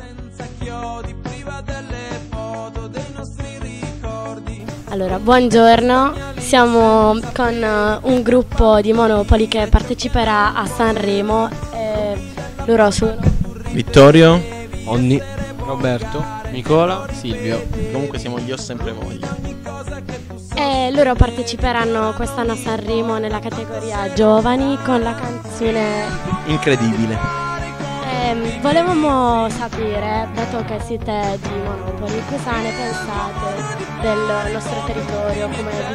Allora, buongiorno, siamo con un gruppo di Monopoli che parteciperà a Sanremo. Loro sono Vittorio, Onni, Roberto, Nicola, Silvio. Comunque siamo gli Ho Sempre Voglia. E loro parteciperanno quest'anno a Sanremo nella categoria Giovani con la canzone Incredibile. Volevamo sapere, dato che siete di Monopoli, cosa ne pensate del nostro territorio, come vi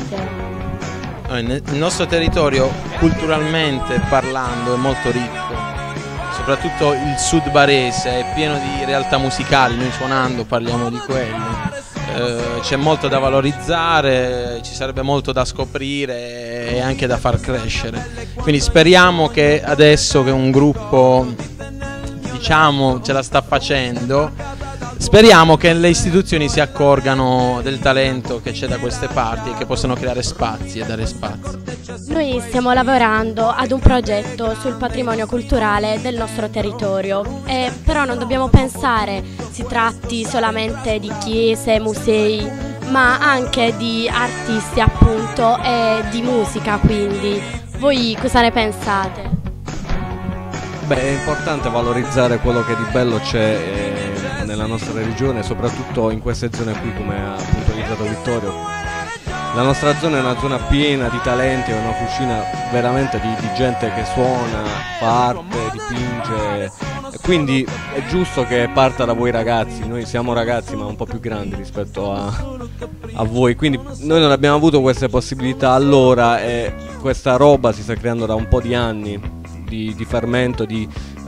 trovate? Il nostro territorio, culturalmente parlando, è molto ricco, soprattutto il sud barese è pieno di realtà musicali, noi suonando parliamo di quello. C'è molto da valorizzare, ci sarebbe molto da scoprire e anche da far crescere. Quindi speriamo che adesso che un gruppo, diciamo, ce la sta facendo, speriamo che le istituzioni si accorgano del talento che c'è da queste parti e che possano creare spazi e dare spazi. Noi stiamo lavorando ad un progetto sul patrimonio culturale del nostro territorio, però non dobbiamo pensare si tratti solamente di chiese, musei, ma anche di artisti appunto e di musica, quindi voi cosa ne pensate? Beh, è importante valorizzare quello che di bello c'è nella nostra regione, soprattutto in queste zone qui, come ha puntualizzato Vittorio. La nostra zona è una zona piena di talenti, è una fucina veramente di gente che suona, fa arte, dipinge, e quindi è giusto che parta da voi ragazzi. Noi siamo ragazzi ma un po' più grandi rispetto a voi, quindi noi non abbiamo avuto queste possibilità allora, e questa roba si sta creando da un po' di anni di fermento, di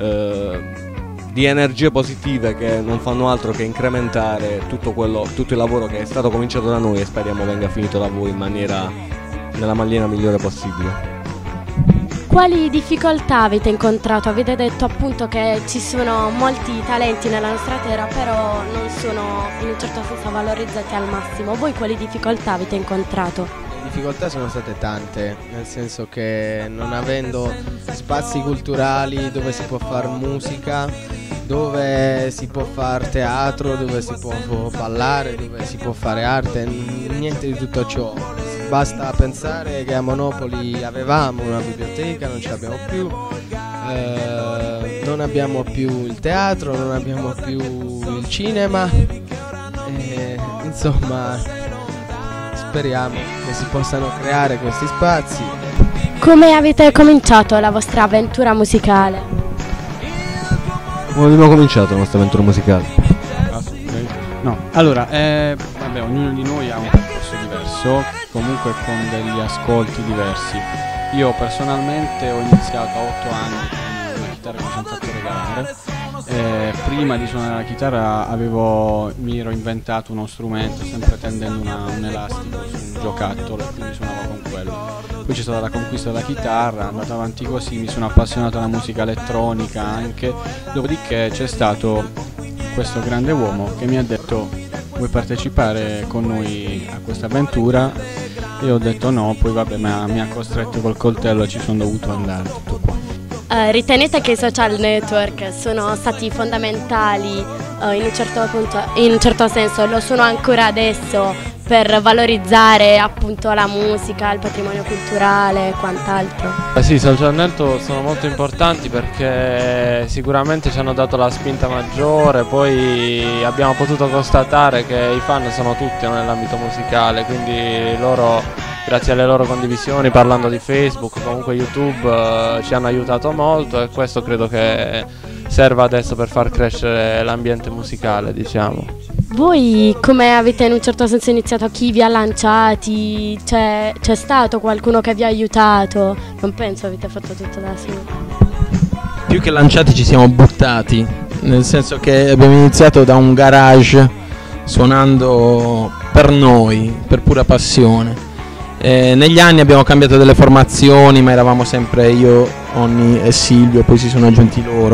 energie positive che non fanno altro che incrementare tutto il lavoro che è stato cominciato da noi, e speriamo venga finito da voi nella maniera migliore possibile. Quali difficoltà avete incontrato? Avete detto appunto che ci sono molti talenti nella nostra terra, però non sono in un certo senso valorizzati al massimo. Voi quali difficoltà avete incontrato? Le difficoltà sono state tante, nel senso che non avendo spazi culturali dove si può fare musica, dove si può fare teatro, dove si può ballare, dove si può fare arte, niente di tutto ciò. Basta pensare che a Monopoli avevamo una biblioteca, non ce l'abbiamo più, non abbiamo più il teatro, non abbiamo più il cinema, insomma speriamo che si possano creare questi spazi. Come avete cominciato la vostra avventura musicale? Come abbiamo cominciato la nostra avventura musicale? No, allora, vabbè, ognuno di noi ha un percorso diverso, comunque con degli ascolti diversi. Io personalmente ho iniziato a 8 anni con una chitarra che mi sono fatto regalare. Prima di suonare la chitarra mi ero inventato uno strumento, sempre tendendo un elastico su un giocattolo, e quindi suonavo con quello. Poi c'è stata la conquista della chitarra, andato avanti così, mi sono appassionato alla musica elettronica anche, dopodiché c'è stato questo grande uomo che mi ha detto: vuoi partecipare con noi a questa avventura? E ho detto no, poi vabbè, ma mi ha costretto col coltello e ci sono dovuto andare, tutto qua. Ritenete che i social network sono stati fondamentali in un certo senso, lo sono ancora adesso per valorizzare appunto la musica, il patrimonio culturale e quant'altro? Sì, i social network sono molto importanti perché sicuramente ci hanno dato la spinta maggiore, poi abbiamo potuto constatare che i fan sono tutti nell'ambito musicale, quindi loro, grazie alle loro condivisioni, parlando di Facebook, comunque YouTube, ci hanno aiutato molto, e questo credo che serva adesso per far crescere l'ambiente musicale, diciamo. Voi come avete in un certo senso iniziato? Chi vi ha lanciati? C'è stato qualcuno che vi ha aiutato? Non penso avete fatto tutto da soli. Più che lanciati ci siamo buttati, nel senso che abbiamo iniziato da un garage suonando per noi, per pura passione. Negli anni abbiamo cambiato delle formazioni, ma eravamo sempre io, Onni e Silvio, poi si sono aggiunti loro.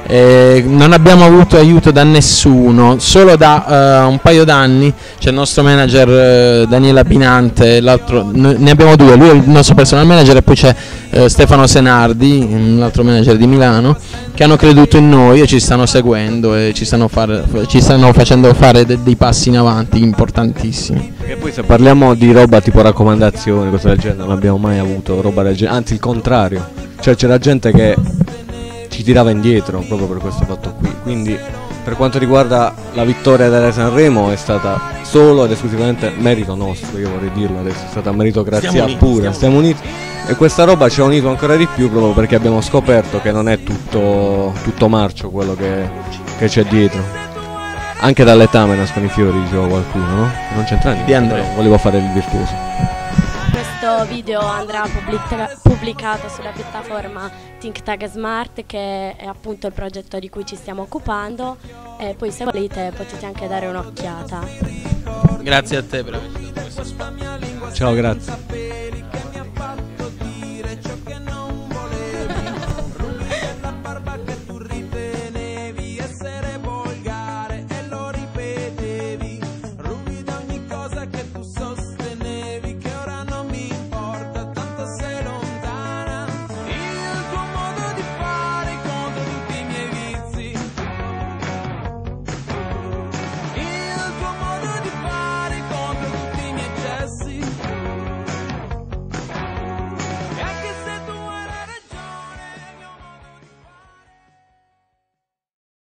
Non abbiamo avuto aiuto da nessuno, solo da un paio d'anni c'è il nostro manager Daniela Pinante, ne abbiamo due, lui è il nostro personal manager, e poi c'è Stefano Senardi, l'altro manager di Milano, che hanno creduto in noi e ci stanno seguendo e ci stanno facendo fare dei passi in avanti importantissimi. E poi se parliamo di roba tipo raccomandazioni, cose del genere, non abbiamo mai avuto roba del genere, anzi il contrario, cioè c'era gente che ci tirava indietro proprio per questo fatto qui. Quindi per quanto riguarda la vittoria della Sanremo è stata solo ed esclusivamente merito nostro, io vorrei dirlo adesso, è stata meritocrazia pura, stiamo uniti, e questa roba ci ha unito ancora di più proprio perché abbiamo scoperto che non è tutto marcio quello che c'è dietro. Anche dall'etame nascono i fiori, diceva qualcuno, no? Non c'entra niente, Di Andrea. volevo fare il virtuoso. Questo video andrà pubblicato sulla piattaforma ThinkTag Smart, che è appunto il progetto di cui ci stiamo occupando, e poi se volete potete anche dare un'occhiata. Grazie a te per averci dato questo spazio. Ciao, grazie.